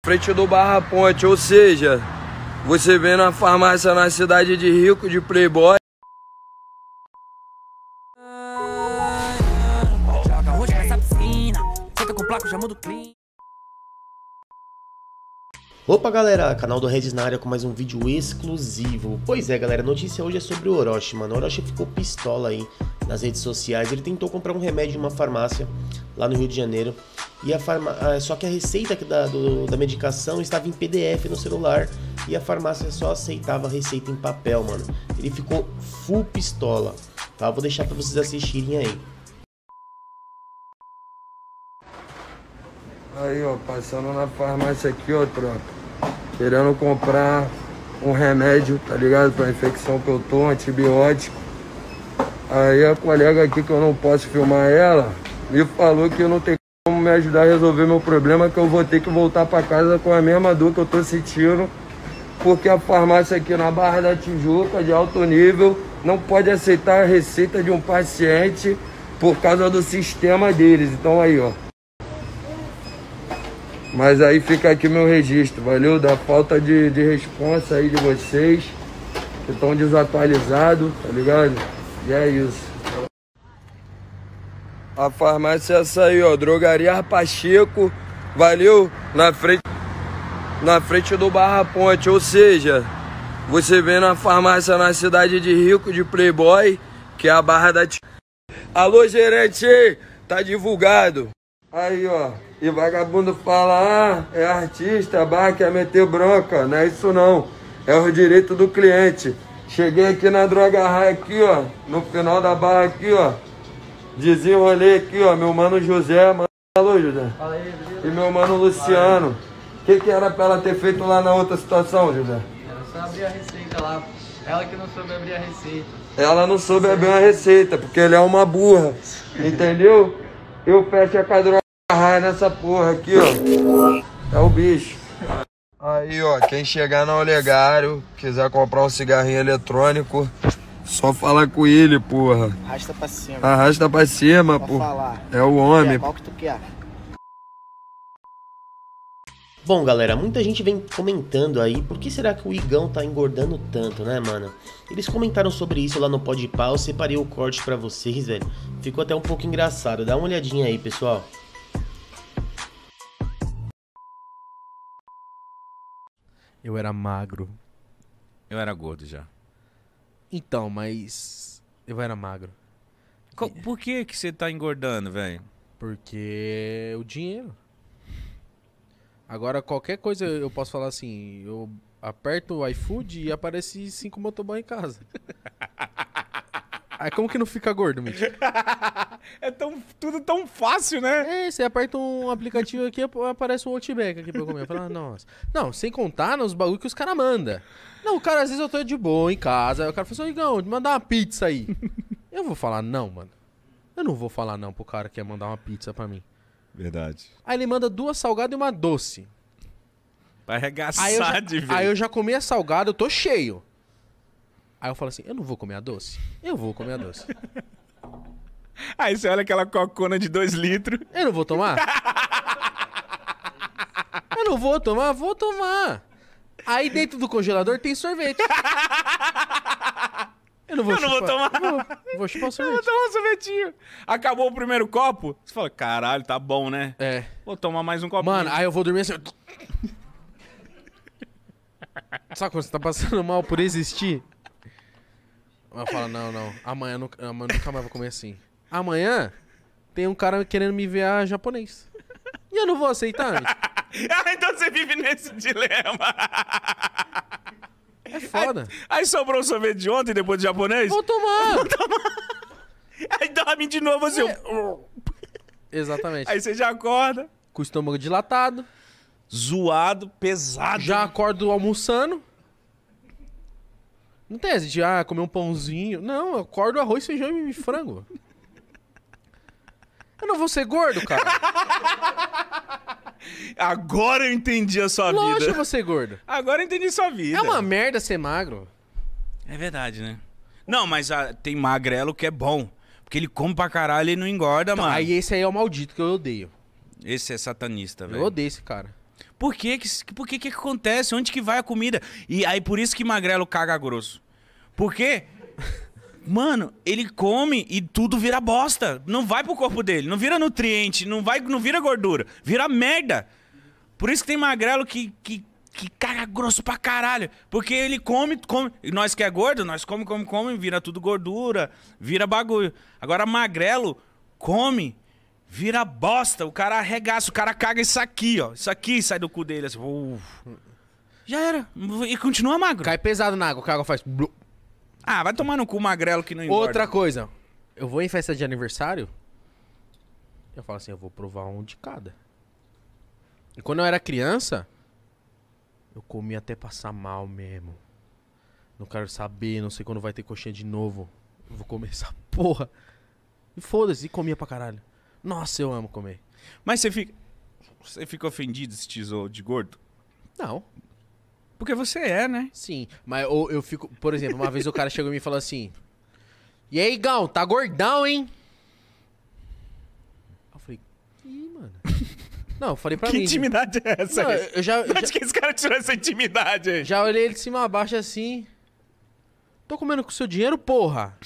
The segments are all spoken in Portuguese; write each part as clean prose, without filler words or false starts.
frente do Barra Ponte, ou seja, você vem na farmácia na cidade de rico, de playboy. Joga roxo nessa piscina, senta com placa, já muda o clima. Opa galera, canal do Regis na área com mais um vídeo exclusivo. Pois é galera, a notícia hoje é sobre o Orochi, mano. O Orochi ficou pistola aí nas redes sociais. Ele tentou comprar um remédio em uma farmácia lá no Rio de Janeiro. E só que a receita da medicação estava em PDF no celular. E a farmácia só aceitava a receita em papel, mano. Ele ficou full pistola, tá? Vou deixar pra vocês assistirem aí. Aí, ó, passando na farmácia aqui, ó, troca. Querendo comprar um remédio, tá ligado? Pra infecção que eu tô, um antibiótico. Aí a colega aqui, que eu não posso filmar ela, me falou que não tem como me ajudar a resolver meu problema, que eu vou ter que voltar pra casa com a mesma dor que eu tô sentindo, porque a farmácia aqui na Barra da Tijuca, de alto nível, não pode aceitar a receita de um paciente por causa do sistema deles. Então aí, ó. Mas aí fica aqui meu registro, valeu? Da falta de responsa aí de vocês, que estão desatualizados, tá ligado? E é isso. A farmácia é essa aí, ó, Drogaria Pacheco, valeu? Na frente do Barra Ponte, ou seja, você vem na farmácia na cidade de rico, de playboy, que é a Barra da Tijuca. Alô, gerente, tá divulgado. Aí, ó, e vagabundo fala, é artista, barra quer meter bronca. Não é isso não, é o direito do cliente. Cheguei aqui na Droga Raia aqui, ó, no final da barra aqui, ó. Desenrolei aqui, ó, meu mano José, mano. Alô, José. Fala aí, beleza? E meu mano Luciano. O que era pra ela ter feito lá na outra situação, José? Ela só abrir a receita lá. Ela que não soube abrir a receita. Ela não soube abrir uma receita, porque ele é uma burra. Entendeu? Eu fecho a Droga Raia nessa porra aqui, ó. É o bicho. Aí, ó, quem chegar no Olegário, quiser comprar um cigarrinho eletrônico, só falar com ele, porra. Arrasta pra cima. Arrasta pra cima, Pode porra. falar. É o homem. Qual que tu quer? Bom galera, muita gente vem comentando aí, por que será que o Igão tá engordando tanto, né mano? Eles comentaram sobre isso lá no Podpah, eu separei o corte pra vocês, velho. Ficou até um pouco engraçado, dá uma olhadinha aí, pessoal. Eu era magro. Eu era gordo já. Então, mas eu era magro. Por que que você tá engordando, velho? Porque o dinheiro. Agora, qualquer coisa eu posso falar assim, eu aperto o iFood e aparece 5 motoboy em casa. Aí como que não fica gordo, mentira? É tudo tão fácil, né? É, você aperta um aplicativo aqui, aparece um Outback aqui pra eu comer. Eu falo, ah, nossa. Não, sem contar nos bagulho que os caras mandam. Não, o cara, às vezes eu tô de boa em casa, aí o cara fala assim, Igão, manda uma pizza aí. Eu vou falar não, mano. Eu não vou falar não pro cara que quer mandar uma pizza pra mim. Verdade. Aí ele manda 2 salgadas e uma doce. Vai arregaçar de ver. Aí eu já comi a salgada, eu tô cheio. Aí eu falo assim, eu não vou comer a doce? Eu vou comer a doce. Aí você olha aquela cocona de 2 litros. Eu não vou tomar? Eu não vou tomar? Vou tomar. Aí dentro do congelador tem sorvete. Eu não vou tomar. Vou chupar o Eu sorvete. vou tomar um sorvetinho. Acabou o primeiro copo, você fala, caralho, tá bom, né? É. Vou tomar mais um copinho. Mano, aí eu vou dormir assim. Sabe quando você tá passando mal por existir? Eu falo, não. Amanhã nunca mais vou comer assim. Amanhã tem um cara querendo me ver japonês. E eu não vou aceitar. Então você vive nesse dilema. É foda. Aí sobrou o sorvete de ontem, depois do japonês? Vou tomar. Aí dorme de novo assim. Exatamente. Aí você já acorda. Com o estômago dilatado. Zoado, pesado. Já acordo almoçando. Não tem essa de, comer um pãozinho. Não, eu acordo arroz, feijão e frango. Eu não vou ser gordo, cara. Agora eu entendi a sua Lógico que eu vida. vou ser gordo. Agora eu entendi sua vida. É uma merda ser magro. É verdade, né? Não, mas tem magrelo que é bom. Porque ele come pra caralho e não engorda, Então, mano. aí esse aí é o maldito que eu odeio. Esse é satanista, velho. Eu odeio esse cara. Por que que acontece? Onde que vai a comida? E aí por isso que magrelo caga grosso. Por quê? Mano, ele come e tudo vira bosta. Não vai pro corpo dele, não vira nutriente, não vira gordura, vira merda. Por isso que tem magrelo que caga grosso pra caralho. Porque ele come. E nós que é gordo, nós come, vira tudo gordura, vira bagulho. Agora magrelo come, vira bosta. O cara arregaça, o cara caga isso aqui, ó. Isso aqui sai do cu dele, assim. Já era. E continua magro. Cai pesado na água, o cara faz... Ah, vai tomar no cu magrelo que não engorda. Outra coisa, eu vou em festa de aniversário, eu falo assim, eu vou provar um de cada. E quando eu era criança, eu comia até passar mal mesmo. Não quero saber, não sei quando vai ter coxinha de novo. Eu vou comer essa porra. E foda-se, e comia pra caralho. Nossa, eu amo comer. Mas você fica ofendido se te zoou de gordo? Não. Porque você é, né? Sim, mas eu fico... Por exemplo, uma vez o cara chegou em mim e falou assim... E aí, Gão, tá gordão, hein? Eu falei... Ih, mano... Não, eu falei pra mim... Que intimidade é essa? Não, eu já... Onde que esse cara tirou essa intimidade aí? Já olhei ele de cima a baixo assim... Tô comendo com o seu dinheiro, porra!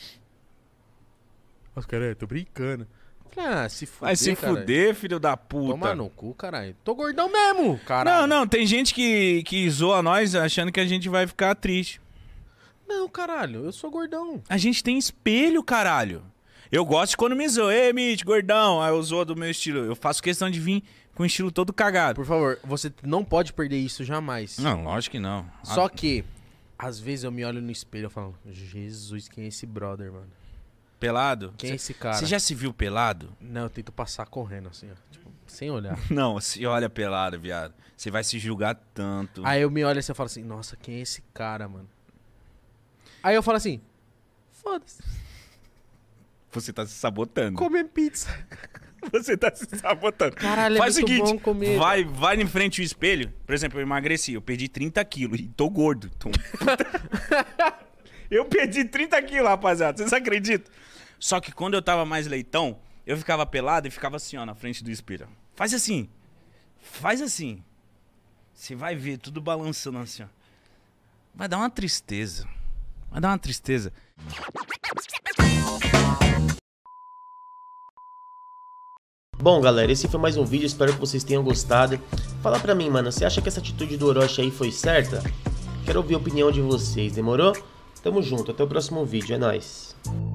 Os caras, tô brincando. Falei, ah, se fuder, Vai se caralho. fuder, filho da puta. Toma no cu, caralho. Tô gordão mesmo, caralho. Não, tem gente que zoa nós achando que a gente vai ficar triste. Não, caralho, eu sou gordão. A gente tem espelho, caralho. Eu gosto quando me zoa. Ei, Mitch, gordão. Aí eu zoo do meu estilo. Eu faço questão de vir com o estilo todo cagado. Por favor, você não pode perder isso jamais. Não, lógico que não. Só que, às vezes eu me olho no espelho e falo, Jesus, quem é esse brother, mano? Pelado? Quem é esse cara? Você já se viu pelado? Não, eu tento passar correndo assim, ó. Tipo, sem olhar. Não, se olha pelado, viado. Você vai se julgar tanto. Aí eu me olho assim e falo assim, nossa, quem é esse cara, mano? Aí eu falo assim, foda-se, Você tá se sabotando. comer pizza. Você tá se sabotando. Caralho, Faz é o muito seguinte, bom comer. vai em frente ao espelho. Por exemplo, eu emagreci, eu perdi 30 quilos e tô gordo. Eu perdi 30 quilos, rapaziada. Vocês acreditam? Só que quando eu tava mais leitão, eu ficava pelado e ficava assim, ó, na frente do espelho. Faz assim. Faz assim. Você vai ver tudo balançando assim, ó. Vai dar uma tristeza. Vai dar uma tristeza. Bom, galera, esse foi mais um vídeo, espero que vocês tenham gostado. Fala pra mim, mano, você acha que essa atitude do Orochi aí foi certa? Quero ouvir a opinião de vocês, demorou? Tamo junto, até o próximo vídeo, é nóis.